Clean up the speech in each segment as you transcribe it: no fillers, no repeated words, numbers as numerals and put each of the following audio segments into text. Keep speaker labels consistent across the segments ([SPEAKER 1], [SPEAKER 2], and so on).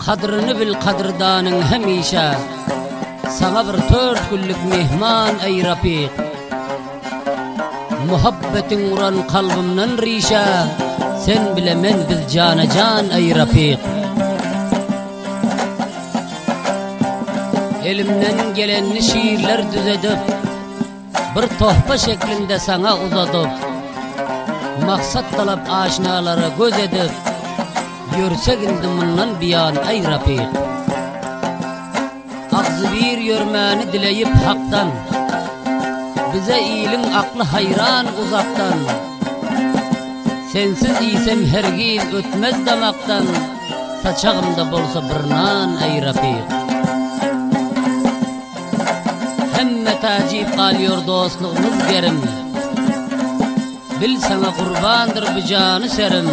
[SPEAKER 1] Kadrini bil kadrdaning hemişe. Sana bir 4 günlük mehman ey Rafiq. Muhabbetin uran kalbimden rişe. Sen bile men biz cana can ey Rafiq. Elimden gelen şiirler düzedip bir tohpa şeklinde sana uzadıp maksat talap aşinalara göz edip görsek indimından biyan ey Rafiq. Ağzı bir görmeni dileyip haktan bize iyilin aklı hayran uzaktan. Sensiz iysem her gün ötmez damaktan saçağımda bolsa bir nan ey Rafiq. Hemme tacip kalıyor dostluğumuz gerim. Bil sana kurbandır bu canı serim.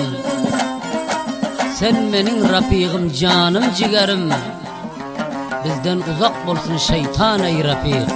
[SPEAKER 1] Sen benim Rafiqim canım cigerim. Bizden uzak bolsun şeytan ey Rafiq.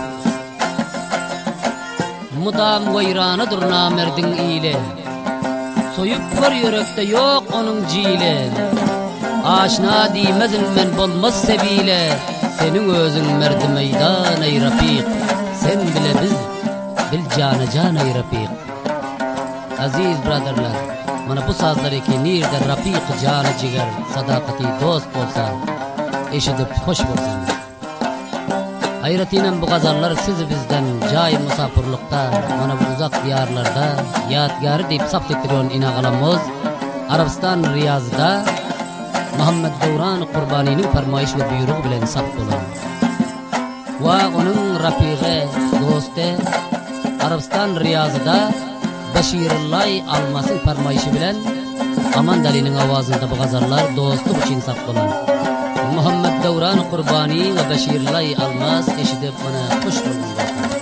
[SPEAKER 1] Mudam vayranıdır namerdin iyile. Soyup var yürekte yok onun cile. Aşna diymezin men bolmaz sebile. Senin özün merdi meydan ey Rafiq. Sen bile biz bil cana can ey Rafiq. Aziz brotherlar, mana bu sazlar eki nirde Rafiq canı ciger sadakati dost bolsa eşidip hoş bolsan. Hayratinen bu gazarlar sizi bizden cay musafirlikta mana bu uzak diyarlarda yadgarı deyip sapt ettiriyon inağalamız Arabistan Riyaz'da Muhammed Devran Kurbani'nin farmayış ve buyruğu bilen sapt olan ve onun Rafiqe doste Arabistan Riyaz'da Beşirullay Almas'ın farmayışı bilen Aman Dali'nin avazında bu gazarlar dostluk için sapt olan Muhammed Devran Kurbani ve Beşirullay Almas eşidip bana hoş buldum.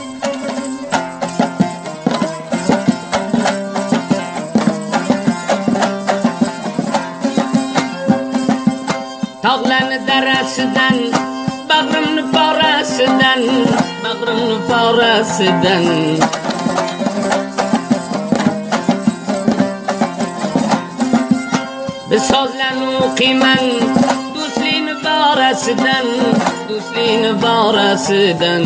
[SPEAKER 2] Tağlarını deresinden, bağrımını parasından, bağrımını parasından. Bir sözlerini okuyman, dostliğini barasından, dostliğini barasından.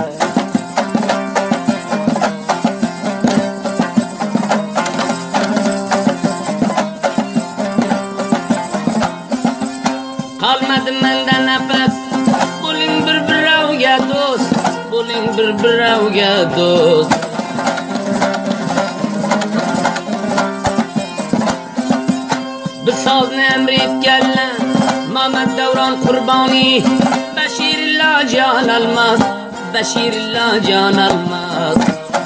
[SPEAKER 2] Kalmadı menden nefes, bulun bir biravga dost, bulun bir biravga dost. Bir sazını emrit gelle, Muhammed Devran Kurbani, Beşirillah can almaz, Beşirillah can almaz.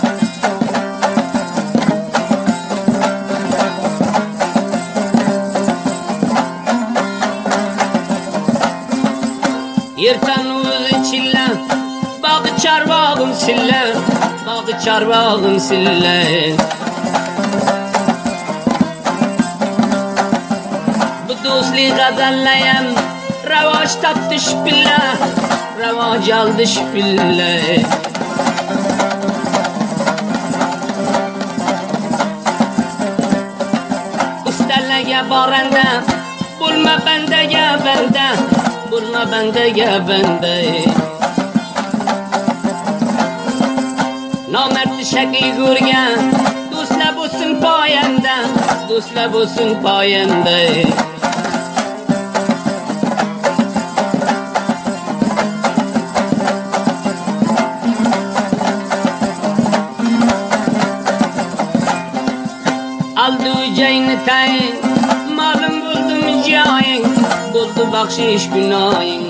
[SPEAKER 2] Yerten uğuz içille, bağı çarvağım sille, bağı çarvağım sille. Bu dostli gazallayam, revaç taptış bille, revaç aldış bille. İsterlege barende, bulma bendege bende, bulma bendege bende. Namert şekli gürgen, dostla bulsun payende, dostla bulsun payende. Aldı cayını tayin, malum buldum cayin, buldu bakşiş günahın.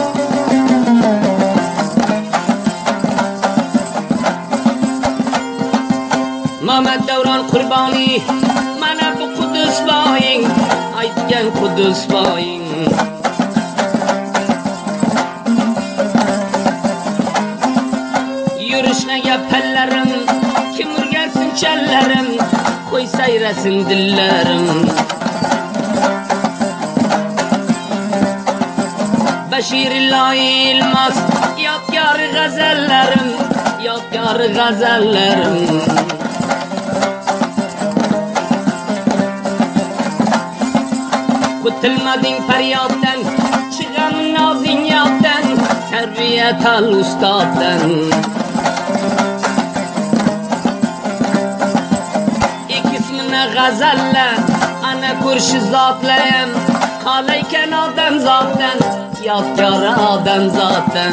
[SPEAKER 2] Muhammed Devran Kurbani, mana bu Kudüs bayin, aytgan Kudüs bayin. Yürüşne yapellerim, kim urgelsin çellerim, koy sayresin dillerim. Beşirillah İlmaz, yadgar gazellerim, yadgar gazellerim. Kutilmadın feryattan, Gam nazin yaptan Terbiyet al ustaddan İkismine gazelle Ana kurşu zatlayım Kaleyken adam zaten Yadgar adam zaten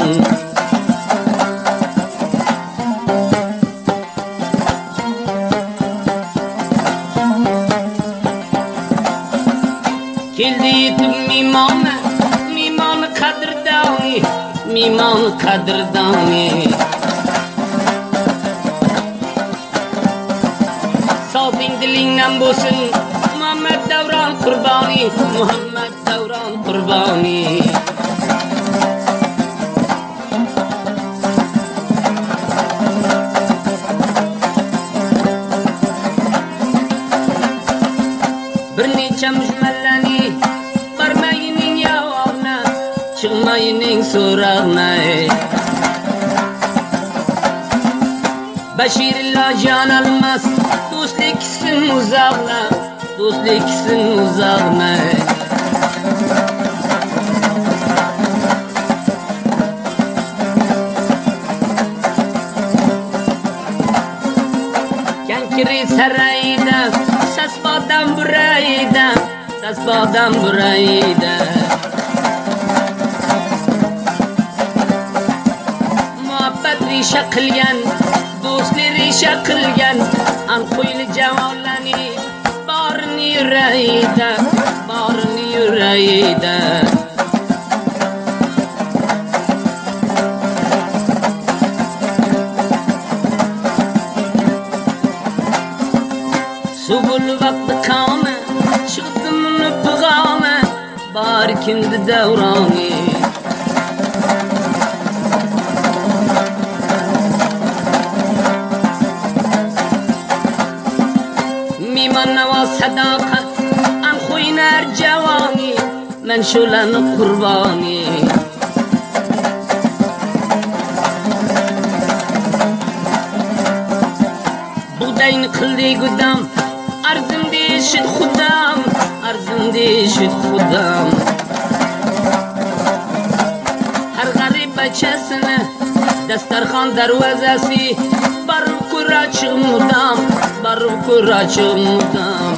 [SPEAKER 2] Kildi yetim mimane Miman kadrdani Miman kadrdani Sazin dilinden bulsun Muhammed Devran kurbani Muhammed Devran kurbani Bir neçe müjmelleni Varmayının yavağına Çıkmayının sorağına Beşirillah can almaz Dostliksin uzağına Dostliksin uzağına Kenkiri sarayda Ses badam burayda Ses badam burayda Muhabbet rişe kılgan Dostli rişe kılgan An kuyli cevallani Barni yüreğida Barni yüreğida Subul vakti kame Çıktım pıgame Barikindi devrani Miman nava sadakat An khuyner cevani Men şulan kurbani Buğdayını kıldı gudam Arzım değişit khudam Arzım değişit khudam Her garip bachasına Dastarkhan darvazasi Barım kuraçım mudam Barım kuraçım mudam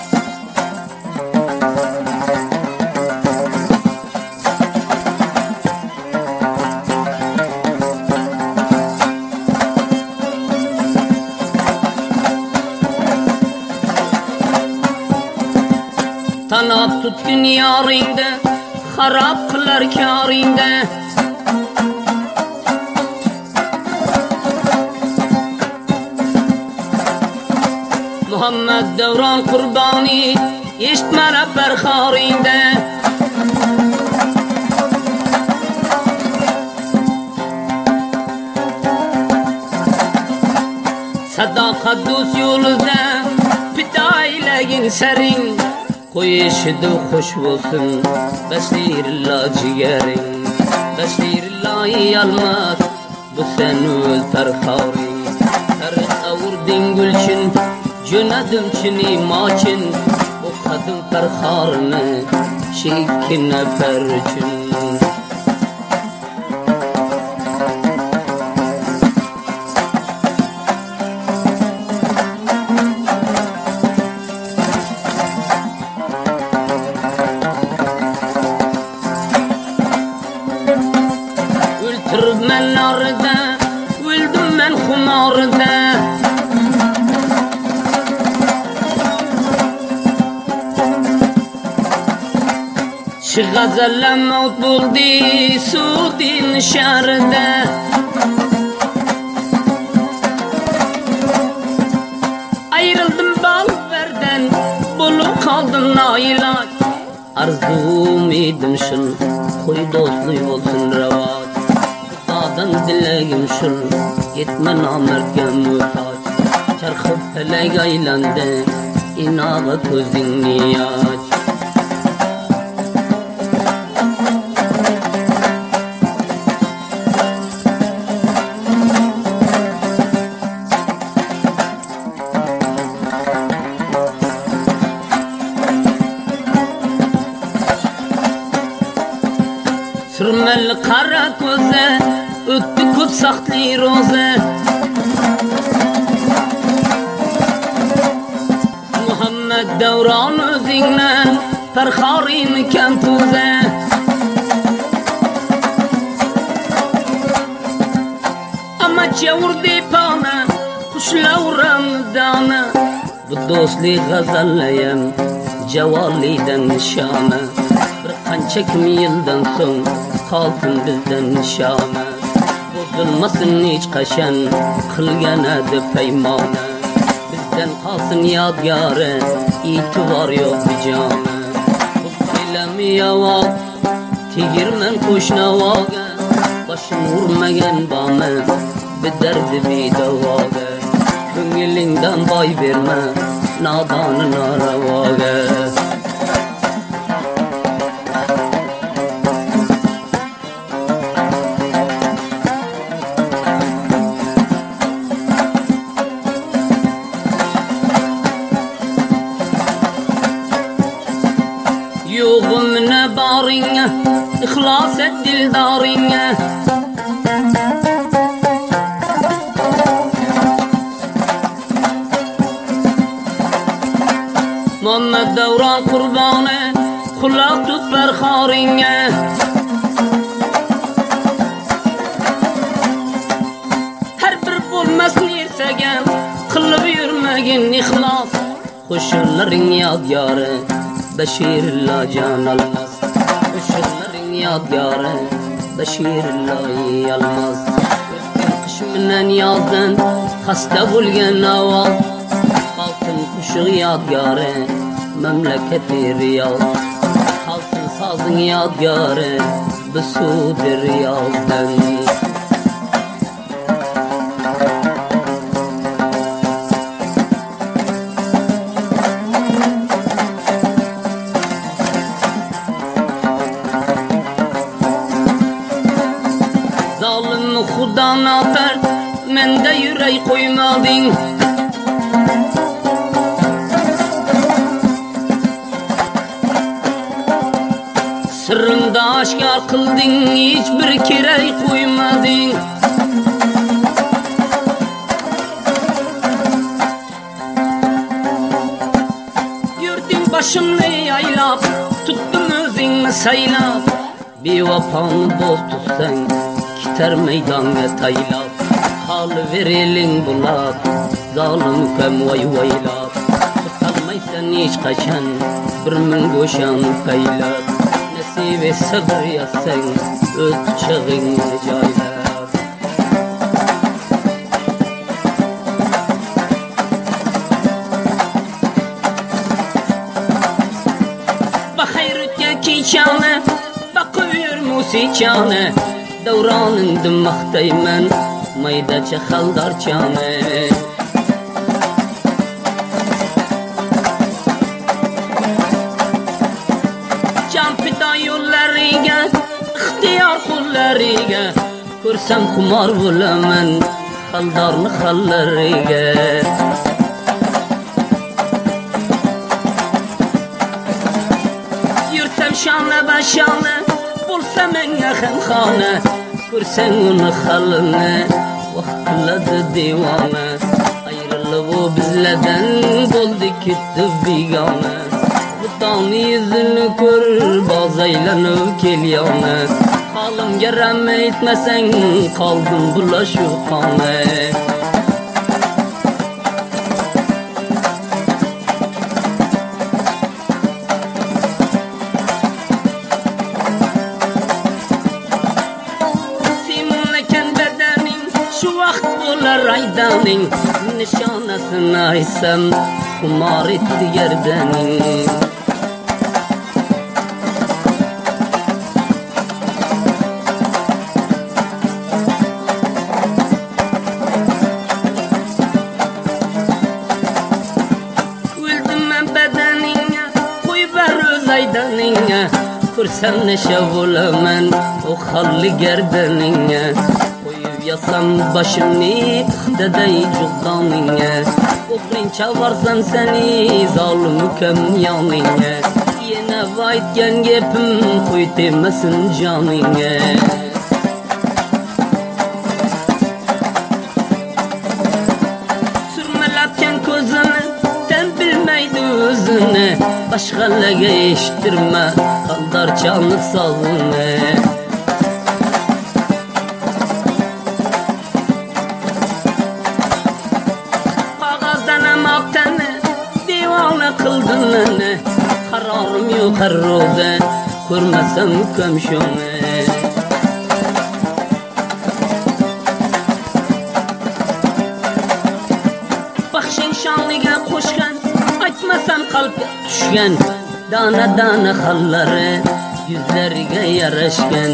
[SPEAKER 2] Tanap tutkun yarinde Harap kılar kârinde Muhammed Devran kurbani Yeştmene berharinde Sadakat dost yolunda Pidaylegin serin Koyuşdu hoş olsun Besirullah ciğerin Besirullah yalmaz Bu sen öl terhari Ter avurdin gülçün Cünedim çini maçın Bu kadın terharını Şekine perçün Ültürüm ben narda Öldüm ben humarda Şu gazelle mevt buldu Suudin şerinde Ayrıldım balverden Bulup kaldım nailaç Arzum idim şun Koy dostluy olsun revaç Dağdan dileğim şun Gitme namertke muhtaç Çarkıp felek aylandı İnağı tuzini aç Sürmeli qara ko'zi o'tdi ko'p saxtli ro'za. Muhammad Davron o'zingdan farxorim kam tuza. Amma chavurdi pana qushlavram dona. Bu do'stlik g'azallayam javonlidan nishona. Bir qancha yildan so'ng qolsin bizdan nishona. Buzilmasin hech qachon qilgan edi paymona. Bizdan qolsin yodgori e'tibor yo'q bijona. Bu saylamiyavoq tegirman qo'shnavoga. Boshim urmagan bomi bidardi bedavoga. Ko'nglingdan boy berma nodon naravoga. Yo'g'imni boringga ixlos et dildoringga. Muhammad Davron qurboni quloq tut farxoringga. Har bir bo'lmas nersagan qilib yurmagin ixlos. Qo'shinlaring yodgori Bashirullo jon olmas. Qo'shinlaring yodgori Bashirullo olmas. Qish bilan yozdan xasta bo'lgan ovoz. Qaltin qo'shiq yodgori mamlakati Riyod. Qaltin sozing yodgori Bisudi Riyoddan. Xudan atar mende yürey koymadın. Sırrında aşkar kıldın hiçbir kirey koymadın. Yürüdün başımı yaylap, tuttum özünü saylap. Bir vafanı boz tutsan Gitar meydanga taylab. Hal vereling bulab zalim kam vaylab. Tutolmaysan hech qachon bir ming go'shan qaylab. Nasibe sabr yatsang o'z chig'ingni joylab. Baxayr o'tgan kechani baqir musiqani. Davroningni maqtayman maydacha xaldorchani. Jon fido yo'llariga ixtiyor qo'llariga. Ko'rsam xumor bo'laman xaldorni xallariga. Yursam shona bashona bo'lsa menga ham xona. Ko'rsang uni xalini vaqt qiladi devona. Ayrilib u bizlardan bo'ldi ketdi begona. Xudoni yuzini ko'r boz aylanib kelyona. Holimga ram aytmasang qoldim bulashuv xona. Raydaning nishonasini aytsam xumor etdi gardaning. O'ldim men badaningga qo'y bar o'z aydaningga. Ko'rsam nesha bo'laman o xolli gardaningga. Yasam başımni ixtiday juqdoninga. O'qrincha varsan seni zolim ukam yoningga. Yana aytgan gapim qo'y tegmasin joningga. Surmalatgan ko'zini tan bilmaydi o'zini, boshqalarga eshittirma qaldarchalik sog'ini. Qog'ozdan amoqtani devona qildin meni, qarorim yo'q qarro'da ko'rmasam kamshoni. Baxshing shonliga qo'shgan, aytmasam qalbga tushgan, dana dana xallari yuzlariga yarashgan.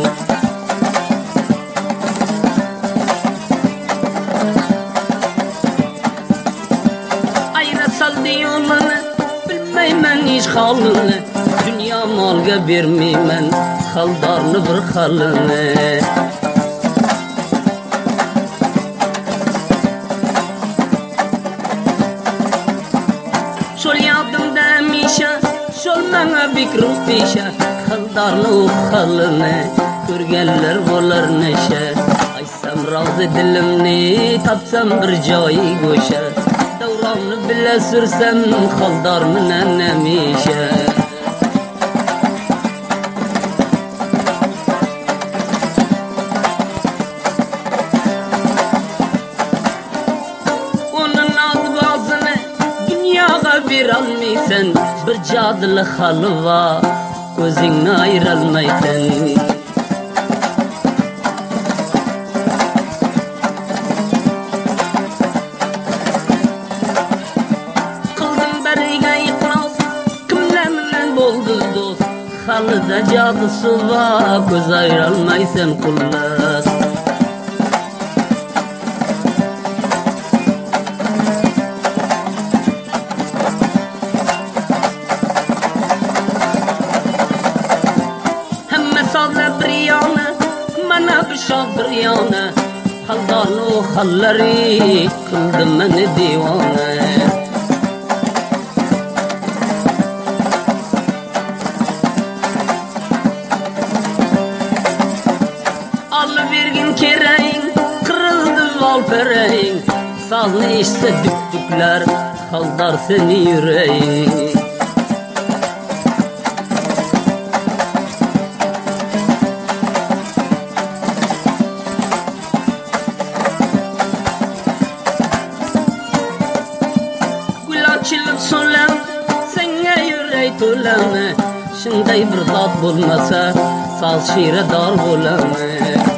[SPEAKER 2] Ayra saldi yo'lini, bilmayman hech holini, dunyo molga bermayman xaldorni bir xalini. Şol yadımda mişa, şol mana bikrum peşa, xaldarni u xalini ko'rganlar bo'lar nesha. Aysam rozi dilimni, topsam bir joyi go'sha, davronni bila sursam xaldor bilan hamisha. Berolmaysan bir jodili halva, ko'zingni ayirolmaysan. Qildim bariga iqlos, kimlar bilan bo'ldi do'st, halida jodisi va ko'z ayirolmaysan qullas. Mana bir shogiryona, xaldorni u xallari qildi meni devona. Olib bergin kerang, qirildi volperang, sozni eshitsa duk-duklar xaldor seni yuraying. Chilib so'lam, senga yuray to'lami, shunday bir zot bo'lmasa, sal shirador bo'laman.